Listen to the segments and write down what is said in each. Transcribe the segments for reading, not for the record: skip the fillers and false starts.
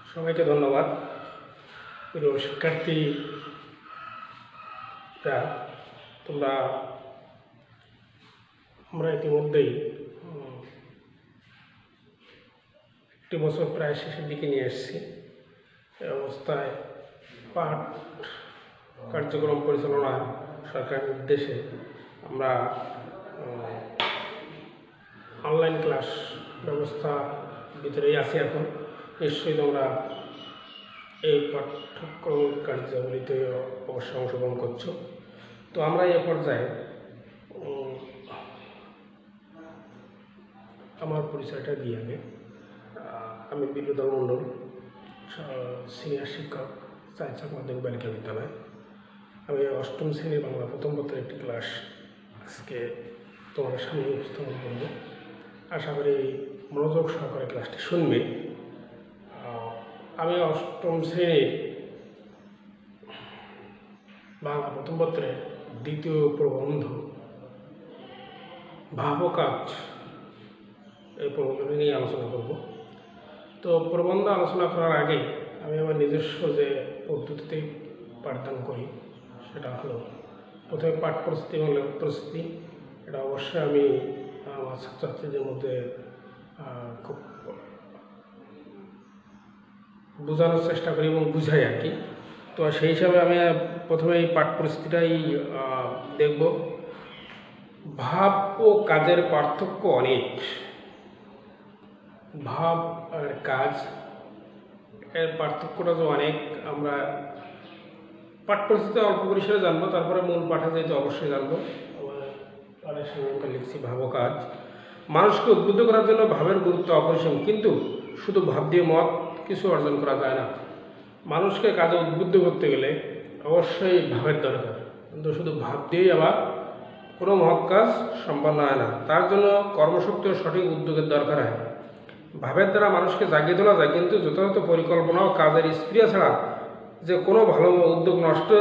সবাইকে ধন্যবাদ। প্রিয় শিক্ষার্থীরা, আমরা ইতিমধ্যেই একটি বছর প্রায় শেষের দিকে নিয়ে এসেছি। এই অবস্থায় পাঠ কার্যক্রম পরিচালনা সরকারের নির্দেশে আমরা অনলাইন ক্লাস ব্যবস্থা ভিতরেই আছি। এখন নিশ্চয়ই তোমরা এই পাঠ্যক্রম কার্যাবলীতে অবশ্যই অংশগ্রহণ করছো। তো আমরা এ পর্যায়ে আমার পরিচয়টা দিয়ে আগে, আমি বিল্লুধর মণ্ডল, সিনিয়র শিক্ষক, চাইচাক মাধ্যমিক বালিকা বিদ্যালয়। আমি অষ্টম শ্রেণীর বাংলা প্রথম পত্রের একটি ক্লাস আজকে তোমাদের সামনে উপস্থাপন করব। আশা করি মনোযোগ সহকারে ক্লাসটি শুনবে। আমি অষ্টম শ্রেণীর বাংলা প্রথম পত্রের দ্বিতীয় প্রবন্ধ ভাবকাজ, এই প্রবন্ধটি নিয়ে আলোচনা করব। তো প্রবন্ধ আলোচনা করার আগে আমি আমার নিজস্ব যে পদ্ধতিতে পাঠদান করি সেটা হলো, প্রথমে পাঠ প্রস্তুতি এবং লেখক প্রস্তুতি। এটা অবশ্যই আমি আমার ছাত্রছাত্রীদের মধ্যে খুব বোঝানোর চেষ্টা করি এবং বুঝাই আর কি। তো সেই হিসাবে আমি প্রথমে এই পাঠ পরিস্থিতিটাই দেখব। ভাব ও কাজের পার্থক্য অনেক। ভাব আর কাজ এর পার্থক্যটা তো অনেক। আমরা পাঠ পরিস্থিতি অল্প পরিসরে জানবো, তারপরে মূল পাঠে যেহেতু অবশ্যই জানবো। পাঠের সঙ্গে লিখছি ভাব ও কাজ। মানুষকে উদ্বুদ্ধ করার জন্য ভাবের গুরুত্ব অপরিসীম, কিন্তু শুধু ভাব দিয়ে মত কিছু অর্জন করা যায় না। মানুষকে কাজে উদ্বুদ্ধ করতে গেলে অবশ্যই ভাবের দরকার, কিন্তু শুধু ভাব দিয়েই আবার কোনো মহৎ কাজ সম্পন্ন হয় না। তার জন্য কর্মশক্তি ও সঠিক উদ্যোগের দরকার হয়। ভাবের দ্বারা মানুষকে জাগিয়ে তোলা যায়, কিন্তু যথাযথ পরিকল্পনা ও কাজের স্প্রিয়া ছাড়া যে কোনো ভালো উদ্যোগ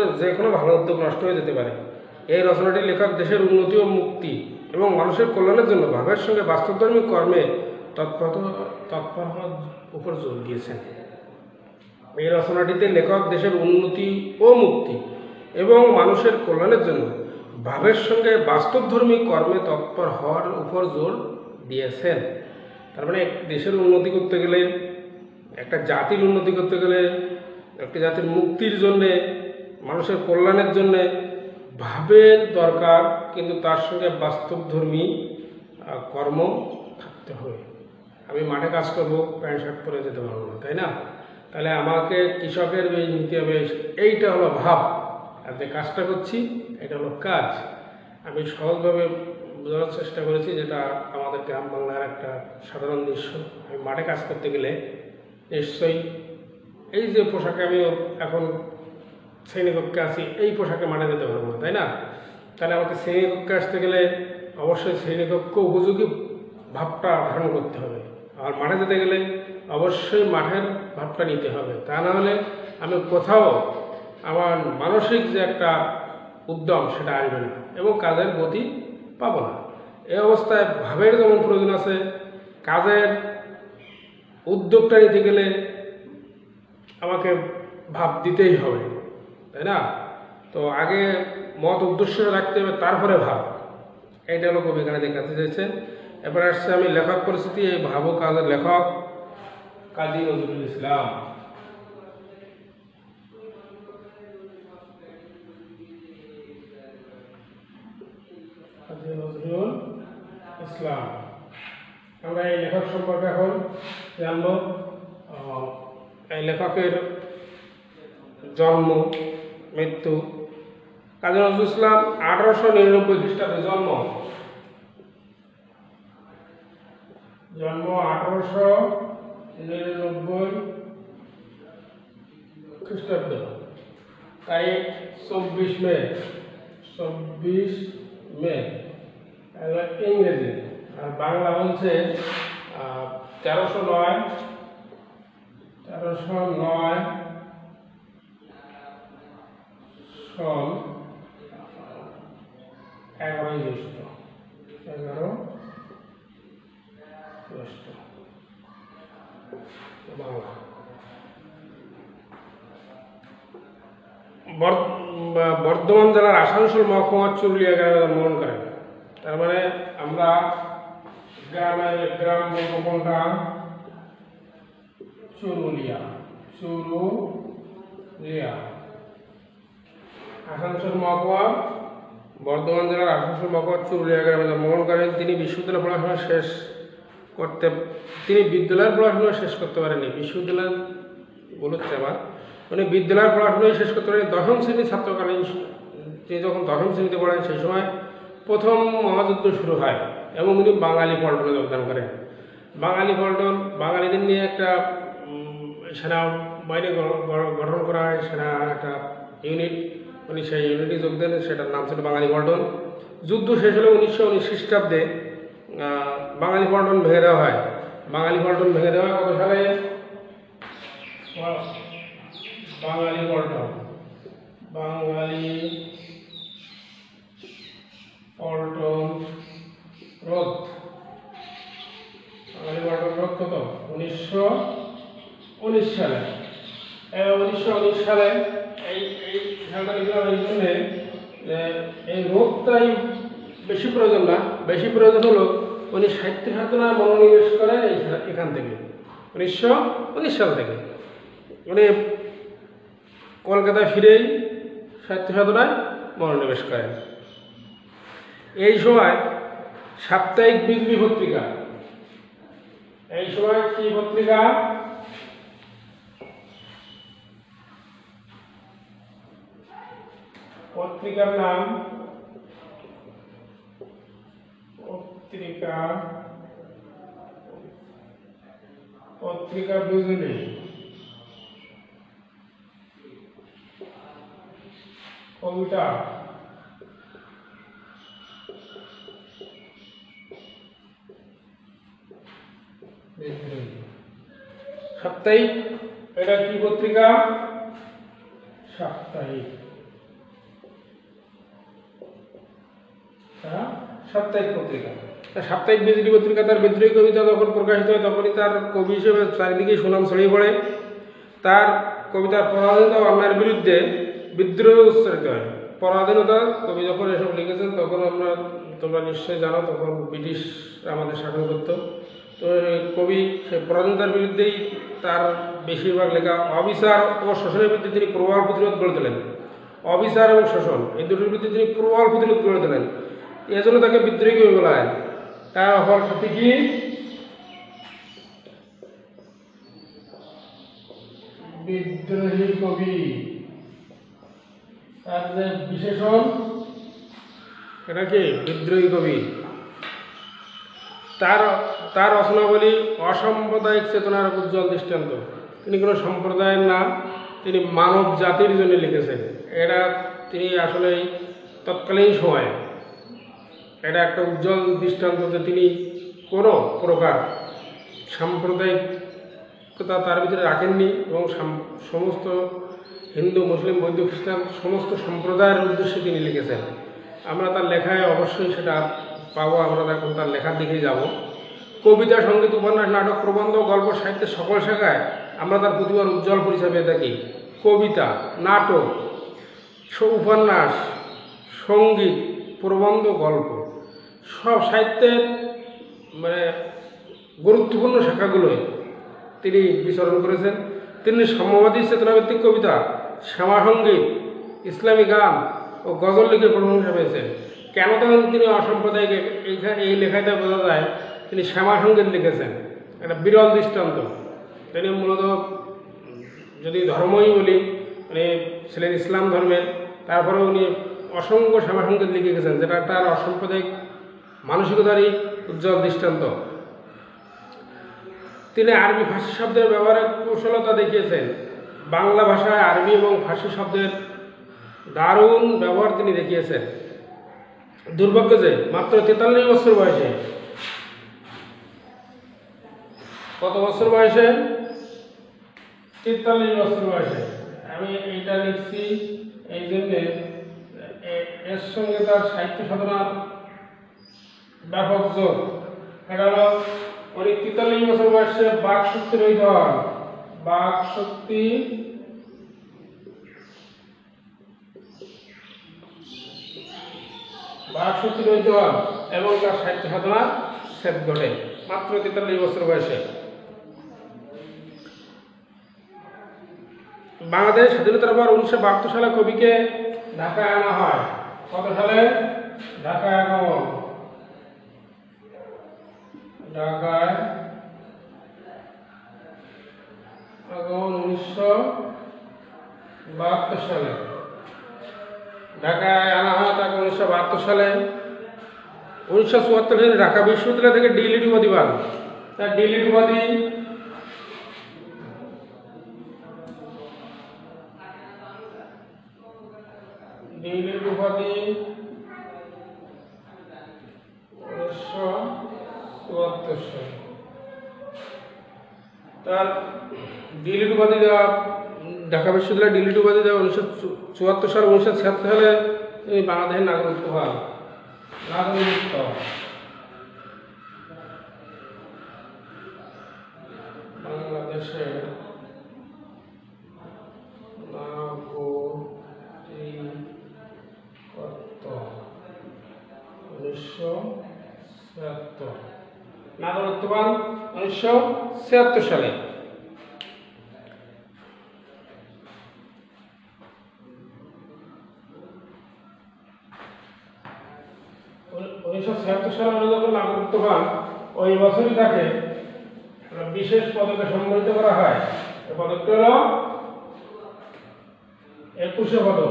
নষ্ট হয়ে যেতে পারে। এই রচনাটি লেখক দেশের উন্নতি ও মুক্তি এবং মানুষের কল্যাণের জন্য ভাবের সঙ্গে বাস্তবধর্মী কর্মে তৎপর হওয়ার উপর জোর দিয়েছেন। এই রচনাটিতে লেখক দেশের উন্নতি ও মুক্তি এবং মানুষের কল্যাণের জন্য ভাবের সঙ্গে বাস্তবধর্মী কর্মে তৎপর হওয়ার উপর জোর দিয়েছেন। তার মানে দেশের উন্নতি করতে গেলে, একটা জাতির উন্নতি করতে গেলে, একটা জাতির মুক্তির জন্যে, মানুষের কল্যাণের জন্যে ভাবের দরকার, কিন্তু তার সঙ্গে বাস্তবধর্মী কর্ম থাকতে হবে। আমি মাঠে কাজ করব, প্যান্ট শার্ট পরে যেতে পারবো না, তাই না? তাহলে আমাকে কৃষকের বেশ নিতে হবে। এইটা হলো ভাব, আর যে কাজটা করছি এটা হলো কাজ। আমি সহজভাবে বোঝানোর চেষ্টা করেছি, যেটা আমাদের গ্রাম বাংলার একটা সাধারণ দৃশ্য। আমি মাঠে কাজ করতে গেলে নিশ্চয়ই এই যে পোশাকে আমি এখন শ্রেণীকক্ষে আছি, এই পোশাকে মাঠে যেতে পারবো না, তাই না? তাহলে আমাকে শ্রেণীকক্ষে আসতে গেলে অবশ্যই শ্রেণীকক্ষ উপযোগী ভাবটা ধারণ করতে হবে। আর মাঠে যেতে গেলে অবশ্যই মাঠের ভাবটা নিতে হবে। তা না হলে আমি কোথাও আমার মানসিক যে একটা উদ্যম সেটা আসবে না এবং কাজের গতি পাবো না। এই অবস্থায় ভাবের যেমন প্রয়োজন আছে, কাজের উদ্যোগটা নিতে গেলে আমাকে ভাব দিতেই হবে, তাই না? তো আগে মত উদ্দেশ্য রাখতে হবে, তারপরে ভাব। এইটা হলো কবি এখানে দেখাতে চাইছেন। এবার আসছে আমি লেখক পরিস্থিতি। এই ভাব ও কাজের লেখক কাজী নজরুল ইসলাম। কাজী নজরুল ইসলাম। আমরা এই লেখক সম্পর্কে এখন জানবো। এই লেখকের জন্ম, মৃত্যু। কাজী নজরুল ইসলাম 1899 খ্রিস্টাব্দে জন্ম 1899 খ্রিস্টাব্দ। তারিখ 24 মে ইংরেজি। আর বাংলা বলছে 1309 সন 11 জ্যৈষ্ঠ। বাংলা বর্ধমান জেলার আসানসোল মহকুমার চুরুলিয়া গ্রামে জন্মগ্রহণ করেন। তার মানে আমরা গ্রাম বলবো কোনটা? চুরুলিয়া। আসানসোল মহকুমা, বর্ধমান জেলার আসানসোল মহকুমার চুরুলিয়া গ্রামে জন্মগ্রহণ করেন। তিনি বিদ্যালয়ের পড়াশোনা শেষ করতে পারেননি। বিশ্ববিদ্যালয় বলছে আমার, উনি বিদ্যালয়ের পড়াশোনাই শেষ করতে পারেন। দশম শ্রেণীর ছাত্রকালীন তিনি যখন দশম শ্রেণীতে পড়েন সেই সময় প্রথম মহাযুদ্ধ শুরু হয় এবং উনি বাঙালি পল্টনে যোগদান করেন। বাঙালিদের নিয়ে একটা সেনাবাহিনী গঠন করা হয়, সেনা একটা ইউনিট, উনি সেই ইউনিটে যোগ দেন, সেটার নাম ছিল বাঙালি পল্টন। যুদ্ধ শেষ হলে 1919 খ্রিস্টাব্দে বাঙালি পল্টন ভেঙে দেওয়া হয়। বাঙালি পল্টন ভেঙে দেওয়া কত সালে? বাঙালি পল্টন রোধ কত? 1919 সালে। 1919 সালে এই সালটা লিখলাম এই জন্যে যে এই রোধটাই বেশি প্রয়োজন না, বেশি প্রয়োজন হলো উনি সাহিত্য সাধনায় মনোনিবেশ করেন এখান থেকে 1919 সাল থেকে। উনি কলকাতায় ফিরেই সাহিত্য সাধনায় মনোনিবেশ করেন। এই সময় সাপ্তাহিক বিজলি পত্রিকা, এই সময় কি পত্রিকা? পত্রিকার নাম পত্রিকা বিজলি। কবিতা সাপ্তাহিক, এটা কি পত্রিকা? সাপ্তাহিক পত্রিকা। সাপ্তাহিক বিজলি পত্রিকা তার বিদ্রোহী কবিতা যখন প্রকাশিত হয় তখনই তার কবি হিসেবে চারিদিকে সুনাম ছড়িয়ে পড়ে। তার কবিতার পরাধীনতা ও অন্যায়ের বিরুদ্ধে বিদ্রোহ উচ্চারিত হয়। পরাধীনতা কবি যখন এসব লিখেছেন তখন তোমরা নিশ্চয়ই জানো, তখন ব্রিটিশ আমাদের শাসন করত। তো কবি সেই পরাধীনতার বিরুদ্ধেই তার বেশিরভাগ লেখা। অবিচার ও শোষণের বিরুদ্ধে তিনি প্রবল প্রতিরোধ গড়ে তোলেন। অবিচার এবং শোষণ এই দুটোর বিরুদ্ধে তিনি প্রবল প্রতিরোধ গড়ে তোলেন, এজন্য তাকে বিদ্রোহী কবি বলা হয়। তার অপর খ্যাতি কি? বিদ্রোহী কবি। তার যে বিশেষণ, এটা কি? বিদ্রোহী কবি। তার রচনাবলী অসাম্প্রদায়িক চেতনার উজ্জ্বল দৃষ্টান্ত। তিনি কোনো সম্প্রদায়ের না, তিনি মানব জাতির জন্য লিখেছেন। এটা তিনি আসলে তৎকালীন সময়ে এটা একটা উজ্জ্বল দৃষ্টান্ত যে তিনি কোনো প্রকার সাম্প্রদায়িকতা তার ভিতরে রাখেননি এবং সমস্ত হিন্দু, মুসলিম, বৌদ্ধ, খ্রিস্টান সমস্ত সম্প্রদায়ের উদ্দেশ্যে তিনি লিখেছেন। আমরা তার লেখায় অবশ্যই সেটা পাবো, আমরা এখন তার লেখার দিকেই যাব। কবিতা, সঙ্গীত, উপন্যাস, নাটক, প্রবন্ধ, গল্প, সাহিত্যের সকল শাখায় আমরা তার প্রতিভার উজ্জ্বল পরিচয় পেয়ে থাকি। কবিতা, নাটক, উপন্যাস, সঙ্গীত, প্রবন্ধ, গল্প সব সাহিত্যের গুরুত্বপূর্ণ শাখাগুলোয় তিনি বিচরণ করেছেন। তিনি সাম্যবাদী চেতনাভিত্তিক কবিতা, শ্যামা সঙ্গীত, ইসলামী গান ও গজল লিখে প্রশংসা পেয়েছেন। কেন তখন তিনি অসাম্প্রদায়িক? এই লেখাটা বোঝা যায় তিনি শ্যামা সঙ্গীত লিখেছেন, একটা বিরল দৃষ্টান্ত। তিনি মূলত যদি ধর্মই বলি ছিলেন ইসলাম ধর্মের, তারপরে উনি অসংখ্য শ্যামা সঙ্গীত লিখে গেছেন, যেটা তার অসাম্প্রদায়িক মানসিকতারই উজ্জ্বল দৃষ্টান্ত। তিনি আরবি ফার্সি শব্দের ব্যবহারে কৌশলতা দেখিয়েছেন। বাংলা ভাষায় আরবি এবং ফার্সি শব্দের দারুণ ব্যবহার তিনি দেখিয়েছেন। দুর্ভাগ্য যে মাত্র 43 বছর বয়সে, কত বছর বয়সে? 43 বছর বয়সে। আমি এইটা লিখছি এই জন্যে এর সঙ্গে তার সাহিত্য সাধনার ব্যাপক যোগ। এটা হলো উনি 43 বছর বয়সে বাকশক্তি রহিত হন। বাকশক্তি বাকশক্তি রহিত হন এবং তার সাহিত্য সাধনা শেষ ঘটে মাত্র 43 বছর বয়সে। বাংলাদেশ স্বাধীনতার পর 1972 সালে কবিকে ঢাকায় আনা হয়। কত সালে? ঢাকায় আগমন, ঢাকায় আগমন 1972 সালে। ঢাকায় আনা হয় তাকে 1972 সালে। 1974 সালে ঢাকা বিশ্ববিদ্যালয় থেকে ডিলিট উপাধি পান। তার ডিলিট উপাধি ডিলিট উপাধি 1974 সালে। তার ডিলিট উপাধি দেওয়া ঢাকা বিশ্ববিদ্যালয়ে ডিলিট উপাধি দেওয়া 1974 সাল। 1976 সালে তিনি বাংলাদেশের নাগরিকত্ব পান। নাগরিকত্ব বাংলাদেশের নাগরিকত্ব পান 1976 সালে। সালে যখন নাগরিকত্ব পান ওই বছরই তাকে বিশেষ পদকে সম্মানিত করা হয়। এই পদকটি হল 21 পদক।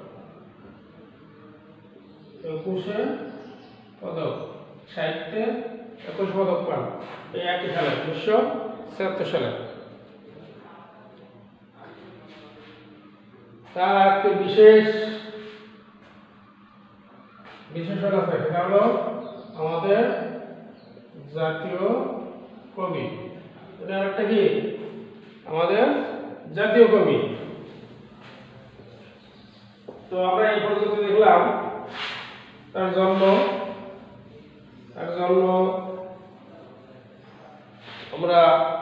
21 পদক, সাহিত্যে 21 পদক পান এই একই সালে 1976 সালে। তার একটি বিশেষণ আছে, সেটা হলো আমাদের জাতীয় কবি। এটা একটা কি আমাদের জাতীয় কবি। তো আমরা এই পর্যন্ত দেখলাম তার জন্ম আমরা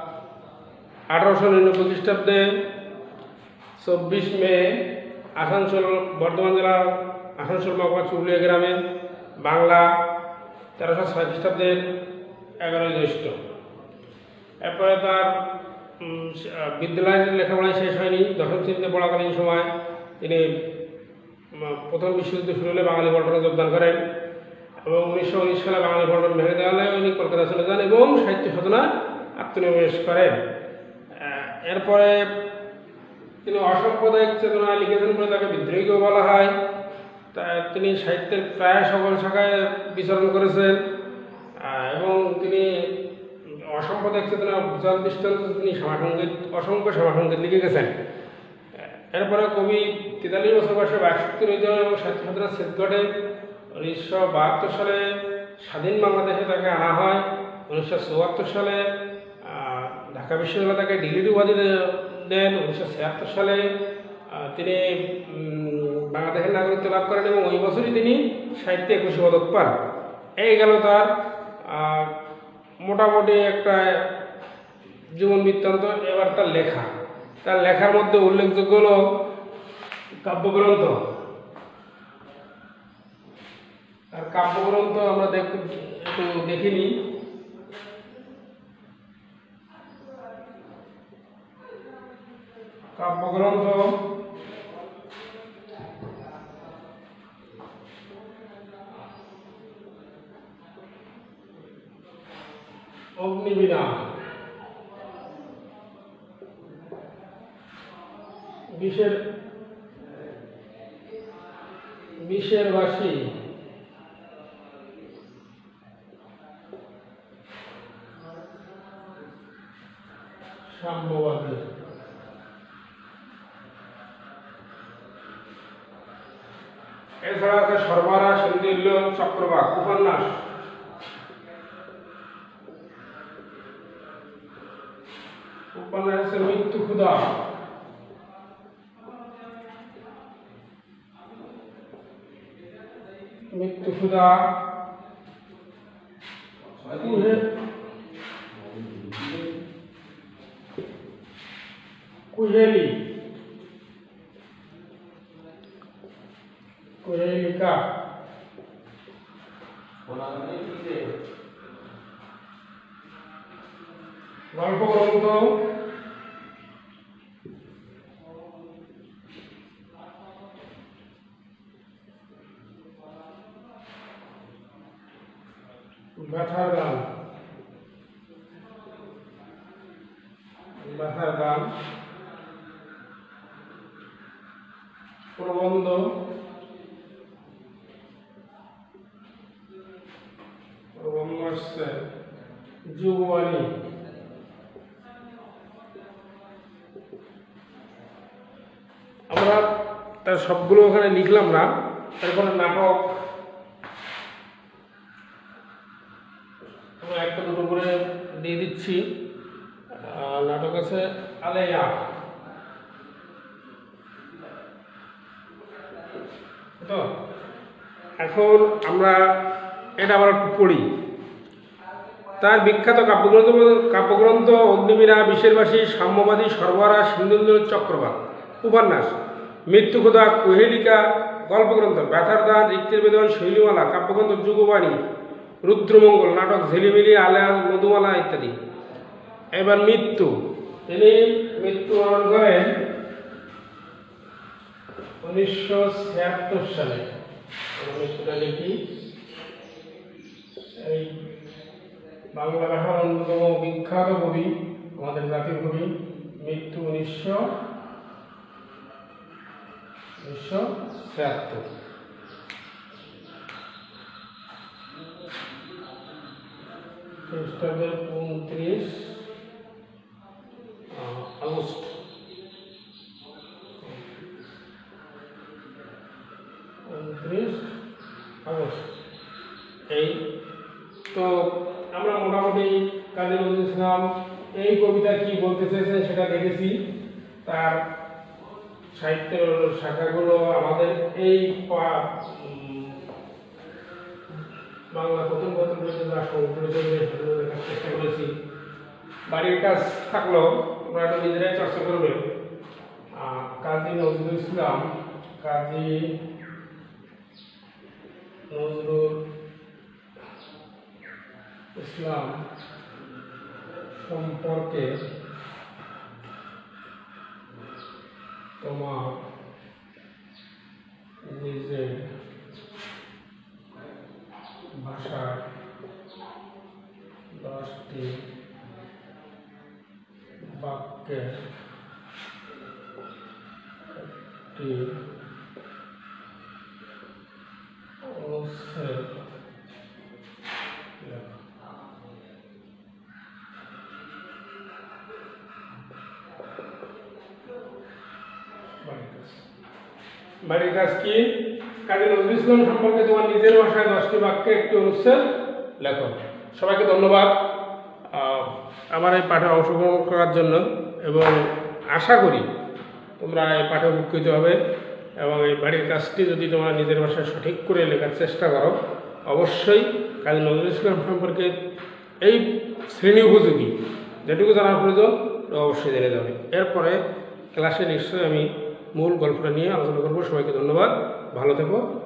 1899 খ্রিস্টাব্দে 24 মে আসানসোল, বর্ধমান জেলার আসানসোল মহকুমা চুরুলিয়া গ্রামে, বাংলা 1306 খ্রিস্টাব্দের 11 জ্যৈষ্ঠ। এরপরে তার বিদ্যালয়ের লেখাপড়ায় শেষ হয়নি। 10ম শ্রেণীতে পড়াকালীন সময় তিনি প্রথম বিশ্বযুদ্ধ শুরু হলে বাঙালি পল্টনে যোগদান করেন এবং 1919 সালে বাঙালি পল্টন ভেঙে দেওয়া হলে উনি কলকাতা চলে যান এবং সাহিত্য সাধনায় আত্মনিবেশ করেন। এরপরে তিনি অসাম্প্রদায়িক চেতনা লিখেছেন বলে তাকে বিদ্রোহীও বলা হয়। তিনি সাহিত্যের প্রায় সকল শাখায় বিচরণ করেছেন এবং তিনি অসাম্প্রদায়িক চেতনা উজ্জ্বল দৃষ্টান্ত তিনি অসংখ্য সমাসঙ্গীত লিখে গেছেন। এরপরে কবি 43 বছর বয়সে বাকশক্তি রহিত এবং সাহিত্য সাধনার শেষ ঘটে। 1972 সালে স্বাধীন বাংলাদেশে তাকে আনা হয়। 1974 সালে ঢাকা বিশ্ববিদ্যালয় তাকে ডিলিট উপাধি দেন। 1976 সালে তিনি বাংলাদেশের নাগরিকত্ব লাভ করেন এবং ওই বছরই তিনি সাহিত্যে 21 পদক পান। এই গেল তার মোটামুটি একটা জীবন বৃত্তান্ত। এবার তার লেখার মধ্যে উল্লেখযোগ্য হল কাব্যগ্রন্থ। আর কাব্যগ্রন্থ আমরা একটু দেখিনি। কাব্যগ্রন্থ অগ্নিবীণা, বিষের বাসি, সাম্যবাদী। এছাড়া আছে সর্বহারা, সন্ধিল্য, চক্রবাক, উপন্যাস। আছে মৃত্যু ক্ষুধা, কুহেলিকা, গল্পগ্রন্থ ব্যথার গান, ব্যথার গান, প্রবন্ধ, প্রবন্ধ আসছে যুগবাণী, আমরা তার সবগুলো ওখানে লিখলাম না। তারপরে নাটক আমরা একটা দুটো করে দিয়ে দিচ্ছি। নাটক আছে আলেয়া, তো এখন আমরা এটা আবার একটু পড়ি। তার বিখ্যাত কাব্যগ্রন্থ অগ্নিবীণা, বিশেরবাসী, সাম্যবাদী, সর্বহারা, সিন্ধুঞ্জল চক্রবাত, উপন্যাস, মৃত্যুকথা, কুহেলিকা, গল্পগ্রন্থ, ব্যথার দান, ঋক্তির বেদন, শৈলীমালা, কাব্যগ্রন্থ যুগবাণী, রুদ্রমঙ্গল, নাটক ঝিলিমিলি, আলেয়া, মধুমালা ইত্যাদি। এবার মৃত্যু, তিনি মৃত্যুবরণ করেন 1976 সালে। মৃত্যুটা দেখি, এই বাংলা ভাষার অন্যতম বিখ্যাত কবি, আমাদের জাতীয় কবি, মৃত্যু 1976 খ্রিস্টাব্দের 29 আগস্ট। এই তো আমরা মোটামুটি কাজী নজরুল ইসলাম এই কবিতা কি বলতে চেয়েছেন সেটা দেখেছি। তার সাহিত্যের শাখাগুলো আমাদের এই বাংলা প্রথম বইতে যা সংকলিত হয়েছে দেখার চেষ্টা করেছি। বাড়ির কাজ থাকলেও আমরা এটা নিজেরাই চর্চা করবে। কাজী নজরুল ইসলাম, কাজী নজরুল ইসলাম সম্পর্কে তোমার নিজের ভাষার 10টি বাক্যের একটি অনুচ্ছেদ লেখা। বাড়ির কাজ কি? কাজী নজরুল ইসলাম সম্পর্কে তোমার নিজের ভাষায় 10টি বাক্যে একটি অনুচ্ছেদ লেখো। সবাইকে ধন্যবাদ আমার এই পাঠে অংশগ্রহণ করার জন্য, এবং আশা করি তোমরা এই পাঠে উপকৃত হবে এবং এই বাড়ির কাজটি যদি তোমরা নিজের ভাষায় সঠিক করে লেখার চেষ্টা করো, অবশ্যই কাজী নজরুল ইসলাম সম্পর্কে এই শ্রেণী উপযোগী যেটুকু জানার প্রয়োজন অবশ্যই জেনে যাবে। এরপরে ক্লাসে নিশ্চয়ই আমি মূল গল্পটা নিয়ে আলোচনা করবো। সবাইকে ধন্যবাদ, ভালো থেকো।